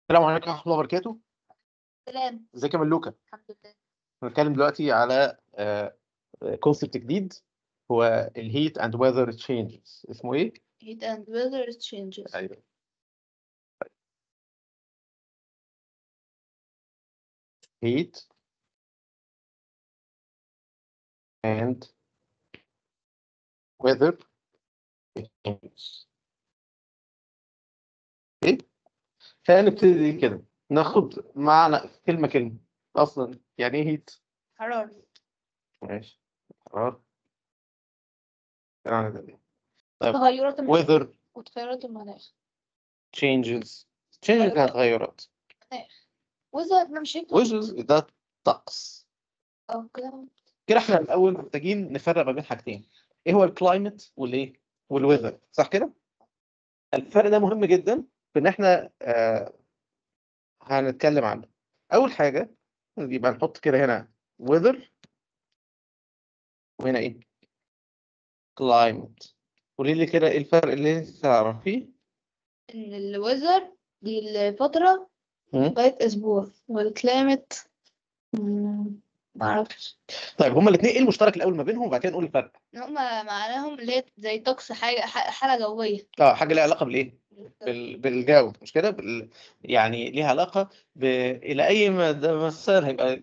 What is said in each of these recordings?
السلام عليكم ورحمة الله وبركاته. سلام. ازيك يا ملوكة؟ الحمد لله. هنتكلم دلوقتي على كونسبت جديد، هو الهيت اند ويذر تشينجز. اسمه ايه؟ Heat and weather changes. ايوه. heat and weather changes. ايه؟ خلينا نبتدي كده، ناخد معنى كلمة كلمة. اصلا يعني ايه هيت؟ حرارة. ماشي. حرارة. طيب تغيرات المناخ weather وتغيرات المناخ. changes يعني تغيرات. weather مش هيك. weather ده طقس. كده. كده احنا الاول محتاجين نفرق ما بين حاجتين، ايه هو الكلايمت والايه والويذر، صح كده؟ الفرق ده مهم جدا في ان احنا هنتكلم عنه. اول حاجه يبقى نحط كده هنا ويذر وهنا ايه كلايمت. قولي لي كده ايه الفرق اللي انت تعرفيه؟ ان الويذر دي الفترة لغاية اسبوع، والكلايمت معرفش. طيب هما الاثنين ايه المشترك الاول ما بينهم وبعد كده نقول الفرق. هما معناهم اللي هي زي طقس، حالة جوية. حاجه ليها علاقه بالايه؟ بالجو، مش كده؟ يعني ليها علاقه الى اي مدى مثلا هيبقى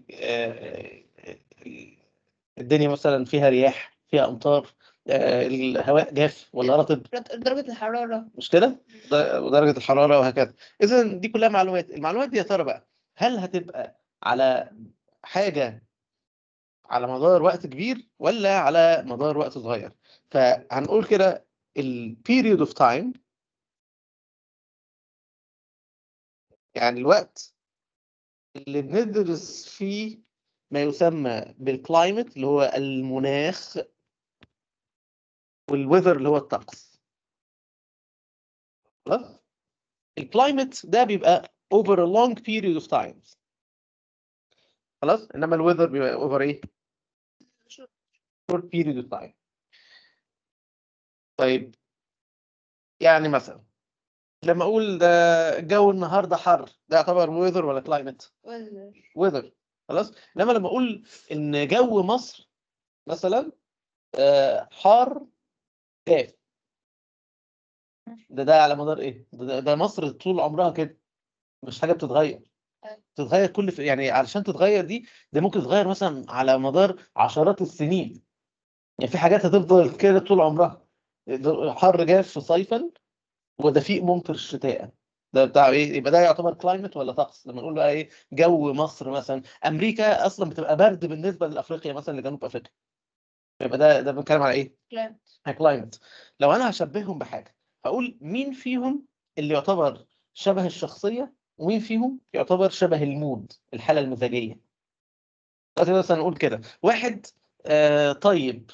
الدنيا مثلا فيها رياح، فيها امطار، الهواء جاف ولا رطب، درجة الحرارة، مش كده؟ ودرجه الحراره وهكذا. اذا دي كلها معلومات. المعلومات دي يا ترى بقى هل هتبقى على حاجه على مدار وقت كبير ولا على مدار وقت صغير؟ فهنقول كده البيريود اوف تايم، يعني الوقت اللي بندرس فيه ما يسمى بالكلايمت اللي هو المناخ، والويذر اللي هو الطقس. خلاص؟ الكلايمت ده بيبقى over a long period of time. خلاص؟ انما الويذر بيبقى over ايه؟ short period of time. طيب يعني مثلا لما اقول ده الجو النهارده حر، ده يعتبر ويذر ولا كلايمت؟ ويذر. خلاص؟ انما لما اقول ان جو مصر مثلا حار جاف، ده على مدار ايه؟ ده مصر طول عمرها كده، مش حاجه بتتغير. تتغير يعني علشان تتغير ده ممكن تتغير مثلا على مدار عشرات السنين. يعني في حاجات هتفضل كده طول عمرها، حر جاف صيفا ودفيق ممطر شتاء. ده بتاع ايه؟ يبقى ده يعتبر كلايمت ولا طقس؟ لما نقول بقى ايه جو مصر مثلا، امريكا اصلا بتبقى برد بالنسبه لافريقيا مثلا، لجنوب افريقيا، يبقى ده بنتكلم على ايه؟ كلايمت. لو انا هشبههم بحاجه هقول مين فيهم اللي يعتبر شبه الشخصيه ومين فيهم يعتبر شبه المود، الحاله المزاجيه. دلوقتي مثلا نقول كده واحد طيب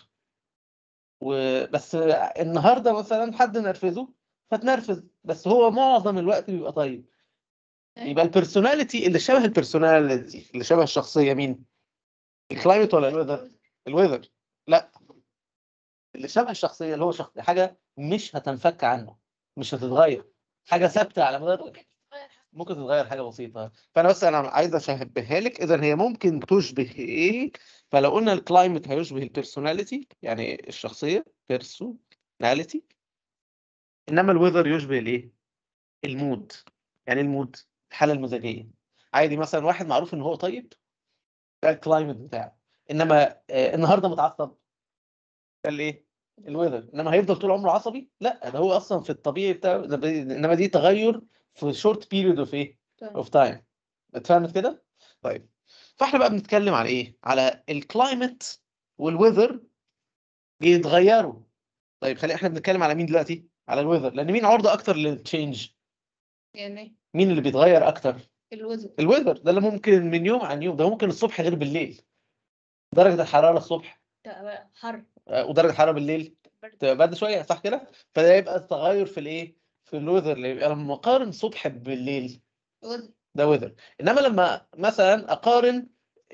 وبس، النهارده مثلا حد نرفزه فتنرفز، بس هو معظم الوقت بيبقى طيب. يبقى البيرسوناليتي اللي شبه البيرسوناليتي اللي شبه الشخصيه مين؟ الكلايمت ولا الويذر؟ الويذر. لا، اللي شبه الشخصيه اللي هو حاجه مش هتنفك عنه، مش هتتغير، حاجه ثابته على مدار. ممكن تتغير حاجه بسيطه. انا عايز اشبهها لك. اذا هي ممكن تشبه ايه؟ فلو قلنا الكلايمت هيشبه البيرسوناليتي، يعني الشخصيه بيرسوناليتي، انما الويذر يشبه الايه؟ المود. يعني المود الحاله المزاجيه. عادي مثلا واحد معروف ان هو طيب، ده الكلايمت بتاعه، انما النهارده متعصب، ده الايه؟ الويذر. انما هيفضل طول عمره عصبي؟ لا، ده هو اصلا في الطبيعي بتاعه انما دي تغير في شورت بيريود اوف ايه؟ اوف تايم. اتفهمت كده؟ طيب فاحنا بقى بنتكلم على ايه؟ على الكلايمت والويذر بيتغيروا. طيب خلي احنا بنتكلم على مين دلوقتي؟ على الويذر، لان مين عرضه اكتر للتشينج؟ يعني مين اللي بيتغير اكتر؟ الويذر. الويذر ده اللي ممكن من يوم عن يوم، ده ممكن الصبح غير بالليل. درجة الحرارة الصبح حر، ودرجة الحرارة بالليل تبقى برد شوية، صح كده؟ فده يبقى التغير في الايه؟ في الويذر. اللي يبقى لما اقارن صبح بالليل ده ويذر. انما لما مثلا اقارن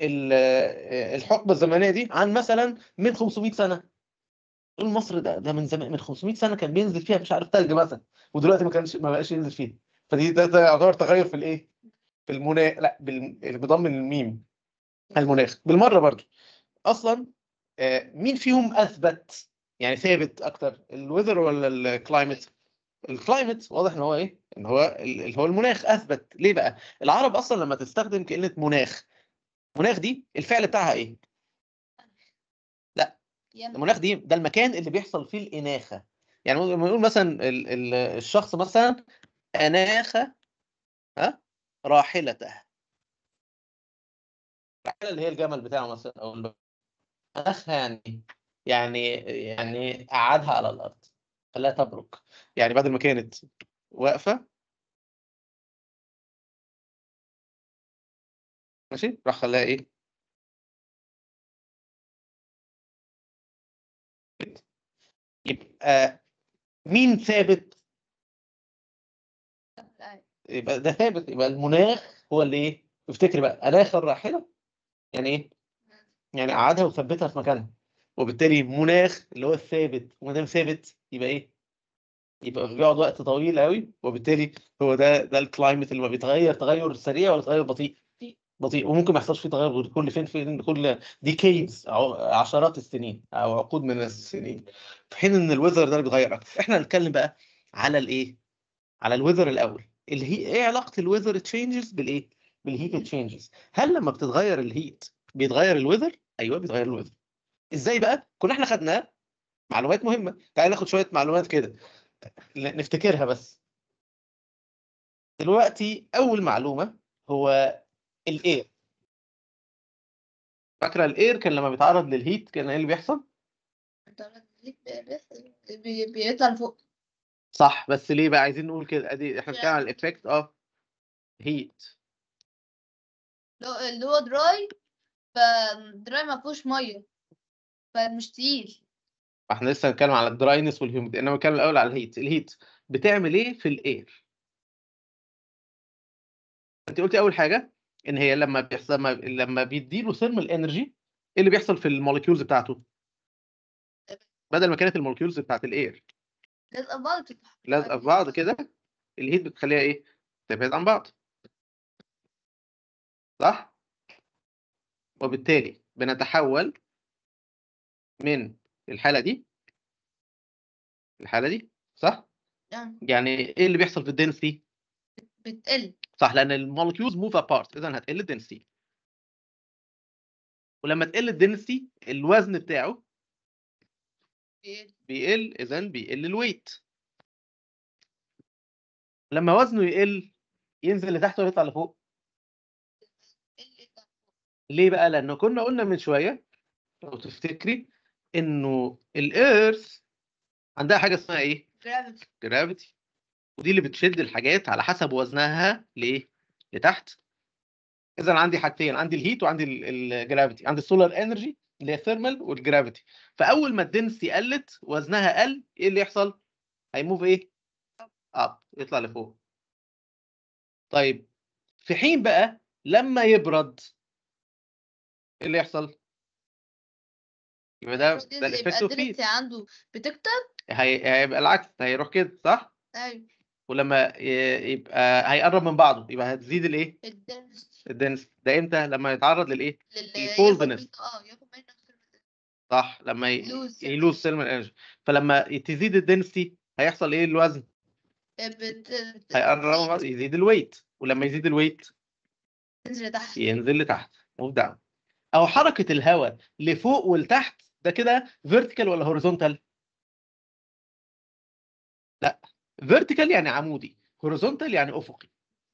الحقبة الزمنية دي عن مثلا من 500 سنة، تقول مصر ده من زمان، من 500 سنة كان بينزل فيها مش عارف تلج مثلا، ودلوقتي ما بقاش ينزل فيها. فدي ده يعتبر تغير في الايه؟ في المناخ. لا بضم الميم، المناخ بالمره برضو. اصلا مين فيهم اثبت يعني ثابت اكتر، الويذر ولا الكلايمت؟ الكلايمت واضح ان هو ايه، ان هو اللي هو المناخ اثبت. ليه بقى؟ العرب اصلا لما تستخدم كلمه مناخ، مناخ دي الفعل بتاعها ايه؟ لا، المناخ دي ده المكان اللي بيحصل فيه الاناخه. يعني لما نقول مثلا الشخص مثلا اناخ راحلته، الراحله اللي هي الجمل بتاعه مثلا، او اناخها يعني قعدها على الارض، خلاها تبرك. يعني بدل ما كانت واقفه ماشي، راح خلاها ايه؟ يبقى مين ثابت؟ يبقى ده ثابت، يبقى المناخ هو اللي ايه؟ افتكري بقى، اناخ الراحله يعني ايه؟ يعني قعدها وثبتها في مكانها. وبالتالي مناخ اللي هو الثابت، وما دام ثابت يبقى ايه؟ يبقى بيقعد وقت طويل قوي، وبالتالي هو ده الكلايمت اللي ما بيتغير تغير سريع ولا تغير بطيء. بطيء، وممكن ما يحصلش فيه تغير غير كل فين كل ديكيدز او عشرات السنين او عقود من السنين، في حين ان الويذر ده اللي بيتغير اكتر. احنا هنتكلم بقى على الايه؟ على الويذر الاول، اللي هي ايه علاقه الويذر تشينجز بالايه؟ بالهيت تشينجز. هل لما بتتغير الهيت بيتغير الويذر؟ ايوه بيتغير الويذر. ازاي بقى؟ كنا احنا خدناه معلومات مهمه، تعال ناخد شويه معلومات كده نفتكرها بس. دلوقتي اول معلومه هو الاير. فاكره الاير كان لما بيتعرض للهيت كان ايه اللي بيحصل؟ بيطلع لفوق. صح، بس ليه بقى عايزين نقول كده؟ ادي احنا بنتكلم على الايفكت اوف هيت. اللي هو دراي، فدراي ما فيهوش ميه، فمش تقيل. احنا لسه هنتكلم على الدراينس والهيوميد، انما بنتكلم الاول على الهيت. الهيت بتعمل ايه في الاير؟ انت قلتي اول حاجه ان هي لما بيحصل، لما بيديله ثيرمال انرجي، ايه اللي بيحصل في الموليكيولز بتاعته؟ بدل ما كانت الموليكيولز بتاعت الاير لازقة في بعض لازقه في بعض كده، الهيت بتخليها ايه؟ تبعد عن بعض، صح؟ وبالتالي بنتحول من الحاله دي الحاله دي، صح؟ يعني ايه اللي بيحصل في الدنسيتي؟ بتقل. صح، لان المولكيولز موف ابارت، اذا هتقل الدنسيتي. ولما تقل الدنسيتي الوزن بتاعه بيقل، اذا بيقل الويت. لما وزنه يقل ينزل لتحت ولا يطلع لفوق؟ ليه بقى؟ لانه كنا قلنا من شويه لو تفتكري انه الايرث عندها حاجه اسمها ايه؟ جرافيتي. ودي اللي بتشد الحاجات على حسب وزنها لايه؟ لتحت. اذا عندي حاجتين، عندي الهيت وعندي الجرافيتي، عندي السولار انرجي اللي هي الثيرمال والجرافيتي. فاول ما الدنسيتي قلت وزنها قل، ايه اللي يحصل؟ هيموف ايه؟ اب، يطلع لفوق. طيب في حين بقى لما يبرد ايه اللي يحصل؟ يبقى ده الايفكت اوف هيت. عنده بتكتر. هيبقى العكس، هيروح كده، صح؟ ايوه. ولما يبقى هيقرب من بعضه يبقى هتزيد الايه؟ الدنس. الدنس. ده امتى؟ لما يتعرض للايه؟ ياخد الكولدنس. ياخد منه صح، لما لوز يلوز ثيرمال انرجي. فلما تزيد الدنسيتي هيحصل ايه؟ الوزن هيقرب من بعضه، يزيد الويت. ولما يزيد الويت تنزل لتحت. ينزل لتحت، موف داون. او حركه الهواء لفوق ولتحت ده كده فيرتيكال ولا هوريزونتال؟ لا، فيرتيكال يعني عمودي، هوريزونتال يعني افقي.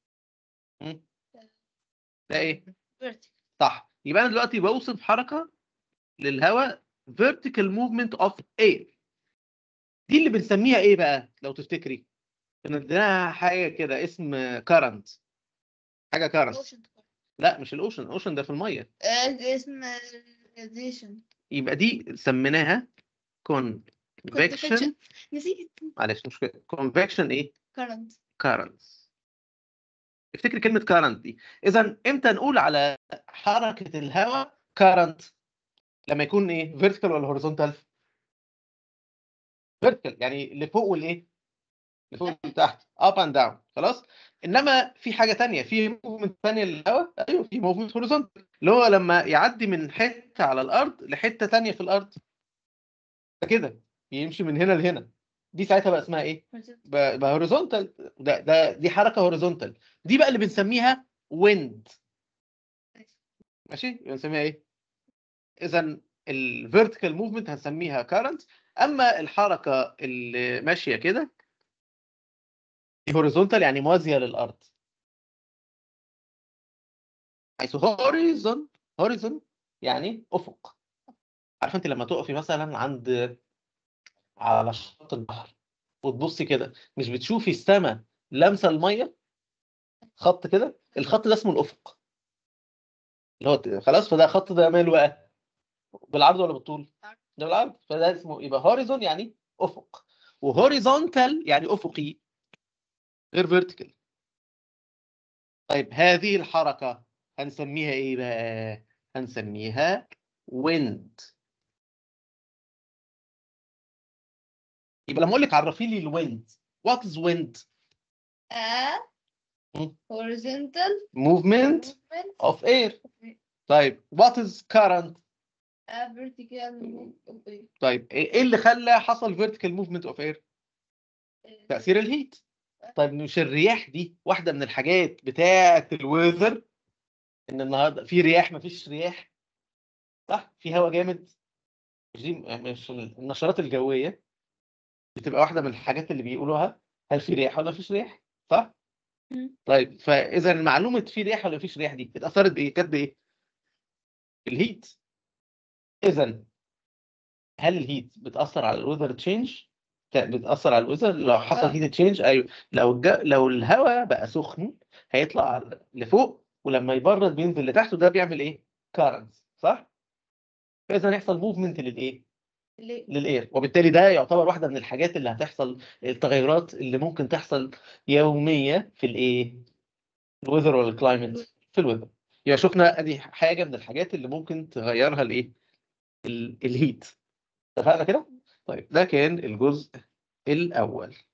ده ايه؟ فيرتيكال. صح، يبقى انا دلوقتي بوصف حركه للهواء vertical movement of air. دي اللي بنسميها ايه بقى لو تفتكري؟ عندنا حاجه كده اسم current، حاجه current. لا مش الاوشن ده في الميه. اسم radiation. يبقى دي سميناها convection. نسيت. معلش مش كده، convection ايه؟ current. currents. افتكري كلمه current دي. اذا امتى نقول على حركه الهواء current؟ لما يكون ايه؟ vertical ولا horizontal؟ vertical يعني لفوق والايه؟ لفوق لتحت اب اند داون خلاص. انما في حاجه تانية، في موفمنت ثانيه للهواء، ايوه في موفمنت هوريزونتال اللي هو لما يعدي من حته على الارض لحته تانية في الارض كده، يمشي من هنا لهنا، دي ساعتها بقى اسمها ايه؟ بقى هوريزونتال. دي حركه هوريزونتال، دي بقى اللي بنسميها ويند. ماشي، بنسميها ايه؟ اذا الفيرتيكال موفمنت هنسميها كارنت، اما الحركه اللي ماشيه كده دي هوريزونتال يعني موازيه للارض. حيث هوريزون يعني افق. عارف انت لما تقفي مثلا على شط البحر وتبصي كده، مش بتشوفي السماء لامسه الميه خط كده؟ الخط ده اسمه الافق، اللي هو خلاص. فده خط ده ماله بقى؟ بالعرض ولا بالطول؟ ده بالعرض. فده اسمه يبقى هوريزون يعني افق، وهوريزونتال يعني افقي غير فيرتيكال. طيب هذه الحركه هنسميها ايه بقى؟ هنسميها ويند. يبقى لما اقول لك عرفي لي الويند، وات از ويند؟ horizontal movement movement of air. طيب what is current؟ vertical movement of air. طيب ايه اللي خلى حصل vertical movement of air؟ تأثير الهيت. طيب مش الرياح دي واحدة من الحاجات بتاعة الويذر؟ ان النهارده في رياح مفيش رياح، صح؟ في هواء جامد. مش النشرات الجوية بتبقى واحدة من الحاجات اللي بيقولوها هل في رياح ولا مفيش رياح، صح؟ طيب فاذا معلومة في رياح ولا مفيش رياح دي اتأثرت بايه؟ كانت بايه؟ الهيت. اذا هل الهيت بتأثر على الويذر تشينج؟ بتأثر على الويذر لو حصل هيت تشينج، ايوه. لو الهواء بقى سخن هيطلع لفوق، ولما يبرد بينزل لتحت، وده بيعمل ايه؟ كارنت، صح؟ فاذا هيحصل موفمنت للايه؟ للاير، وبالتالي ده يعتبر واحده من الحاجات اللي هتحصل، التغيرات اللي ممكن تحصل يوميه في الايه؟ الويذر ولا الكلايمت؟ في الويذر. يبقى شفنا ادي حاجه من الحاجات اللي ممكن تغيرها الايه؟ الهيت. اتفقنا كده؟ طيب ده كان الجزء الأول.